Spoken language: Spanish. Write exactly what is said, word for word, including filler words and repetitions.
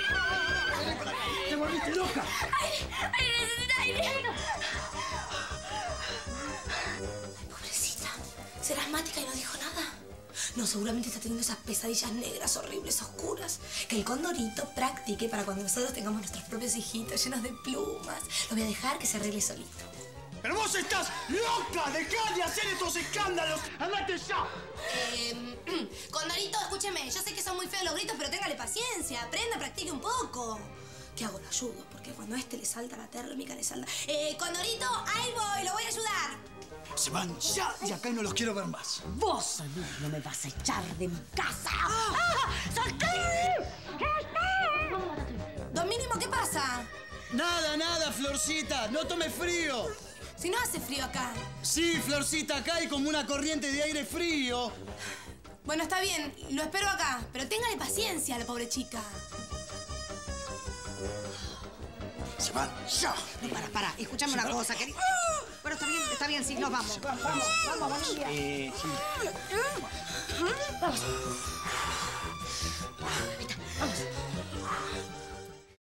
¡Te volviste loca! ¡Aire! ¡Aire! ¡Necesita aire! Pobrecita. Será asmática y no dijo nada. No, seguramente está teniendo esas pesadillas negras, horribles, oscuras. Que el condorito practique para cuando nosotros tengamos nuestros propios hijitos llenos de plumas. Lo voy a dejar que se arregle solito. ¡Pero vos estás loca! ¡Dejá de hacer estos escándalos! ¡Andate ya! Eh, Condorito, escúcheme. Yo sé que son muy feos los gritos, pero téngale paciencia. Aprenda, practique un poco. ¿Qué hago? Lo ayudo, porque cuando a este le salta la térmica, le salta... Eh, Condorito, ahí voy, lo voy a ayudar. Se van ya y acá no los quiero ver más. Vos a mí no me vas a echar de mi casa. ¡Ah! ¡Soltame! ¿Qué está? Don Mínimo, ¿qué pasa? Nada, nada, Florcita. No tome frío. Si no hace frío acá. Sí, Florcita, acá hay como una corriente de aire frío. Bueno, está bien, lo espero acá, pero téngale paciencia a la pobre chica. Se van ya. No, para, para. Escuchame una cosa, querido. Bueno, está bien, está bien, sí, nos vamos. Vamos, vamos, vamos, vamos. Eh, sí. Vamos. Vamos.